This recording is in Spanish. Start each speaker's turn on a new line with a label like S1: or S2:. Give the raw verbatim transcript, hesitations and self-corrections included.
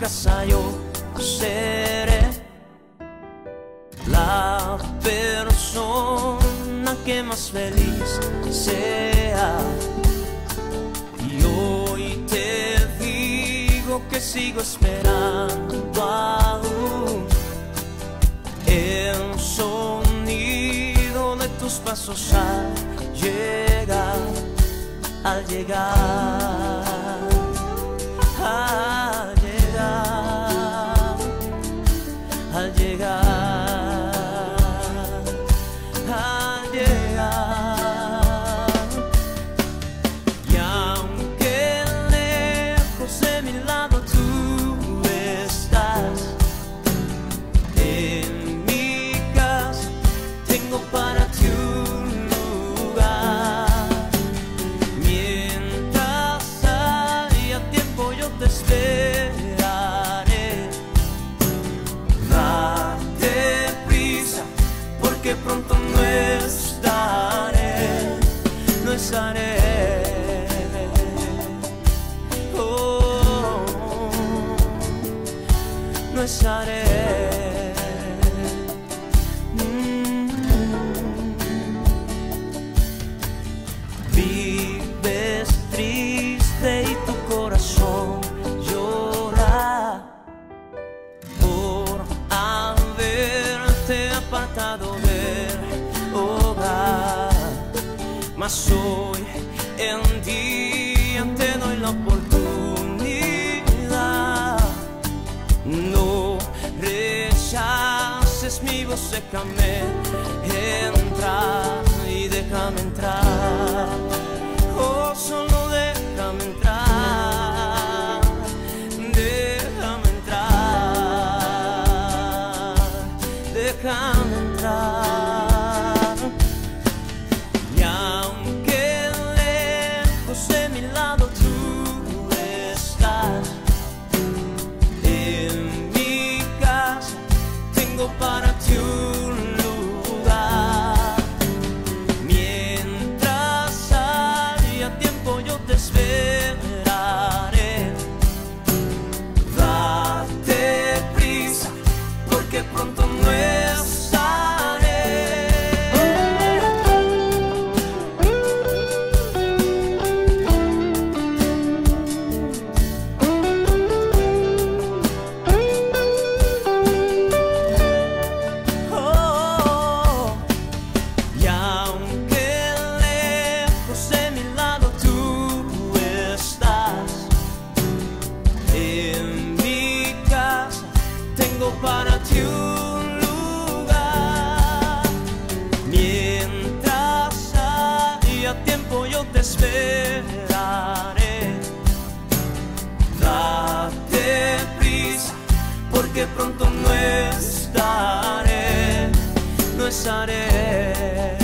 S1: casa yo seré la persona que más feliz sea. Y hoy te digo que sigo esperando aún el sonido de tus pasos al llegar, al llegar, al llegar, al llegar, al llegar. Y aunque lejos de mi lado tú estás, en mi casa tengo para ti un lugar. Mientras haya tiempo yo te esperaré. Date prisa, porque pronto no estaré, no estaré. Oh, no estaré. Mm. Vives triste y tu corazón llora por haberte apartado del hogar. Mas hoy en día te doy la oportunidad. No rechaces mi voz, déjame entrar y déjame entrar. Oh, solo déjame entrar, déjame entrar, déjame entrar. Y aunque lejos de mi lado tú estás, en mi casa tengo para ti un lugar. Mientras haya tiempo yo te esperaré. Date prisa, porque pronto no estaré. Oh, y aunque lejos de mi lado tú estás, en mi casa tengo para ti un lugar. Mientras haya tiempo yo te esperaré. Date prisa, porque pronto no estaré, no estaré.